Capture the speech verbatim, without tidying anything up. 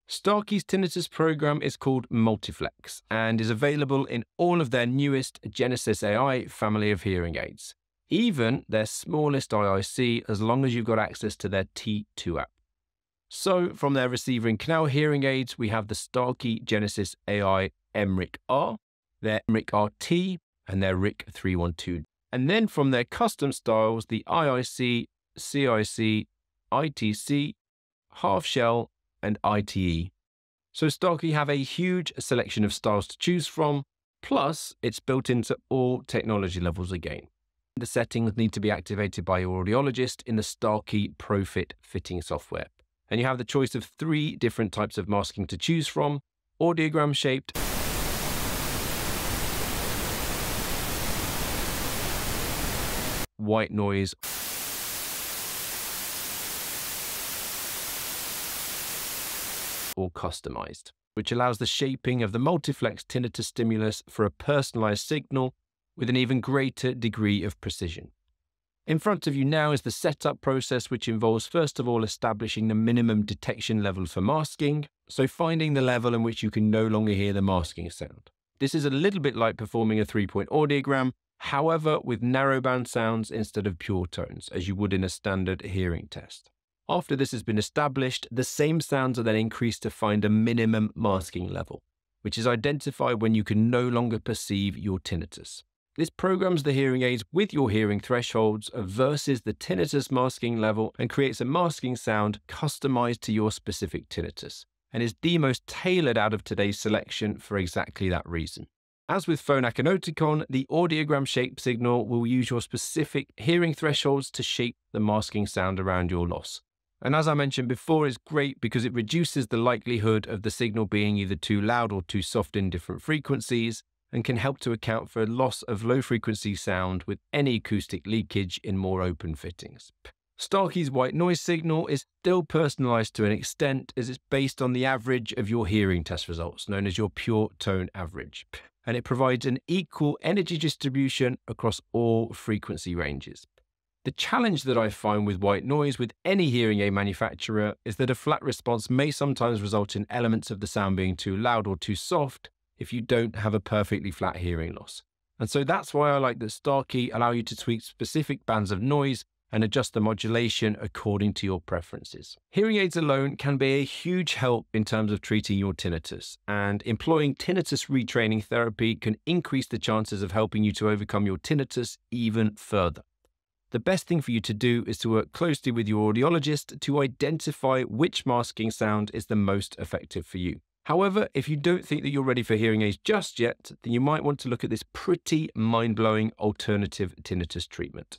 Starkey's tinnitus program is called Multiflex and is available in all of their newest Genesis A I family of hearing aids, even their smallest I I C, as long as you've got access to their T two app. So from their receiver and canal hearing aids, we have the Starkey Genesis A I M R I C R, their M R I C R T, and their R I C three one two. And then from their custom styles, the I I C, C I C, I T C, half shell, and I T E. So Starkey have a huge selection of styles to choose from, plus it's built into all technology levels again. The settings need to be activated by your audiologist in the Starkey ProFit fitting software. And you have the choice of three different types of masking to choose from: audiogram-shaped, white noise, or customized, which allows the shaping of the Multiflex tinnitus stimulus for a personalized signal with an even greater degree of precision. In front of you now is the setup process, which involves first of all establishing the minimum detection level for masking, so finding the level in which you can no longer hear the masking sound. This is a little bit like performing a three-point audiogram, however with narrowband sounds instead of pure tones, as you would in a standard hearing test. After this has been established, the same sounds are then increased to find a minimum masking level, which is identified when you can no longer perceive your tinnitus. This programs the hearing aids with your hearing thresholds versus the tinnitus masking level and creates a masking sound customized to your specific tinnitus, and is the most tailored out of today's selection for exactly that reason. As with Phonak and Oticon, the audiogram-shaped signal will use your specific hearing thresholds to shape the masking sound around your loss. And as I mentioned before, it's great because it reduces the likelihood of the signal being either too loud or too soft in different frequencies, and can help to account for a loss of low-frequency sound with any acoustic leakage in more open fittings. Starkey's white noise signal is still personalized to an extent, as it's based on the average of your hearing test results, known as your pure tone average, and it provides an equal energy distribution across all frequency ranges. The challenge that I find with white noise with any hearing aid manufacturer is that a flat response may sometimes result in elements of the sound being too loud or too soft if you don't have a perfectly flat hearing loss. And so that's why I like that Starkey allow you to tweak specific bands of noise and adjust the modulation according to your preferences. Hearing aids alone can be a huge help in terms of treating your tinnitus, and employing tinnitus retraining therapy can increase the chances of helping you to overcome your tinnitus even further. The best thing for you to do is to work closely with your audiologist to identify which masking sound is the most effective for you. However, if you don't think that you're ready for hearing aids just yet, then you might want to look at this pretty mind-blowing alternative tinnitus treatment.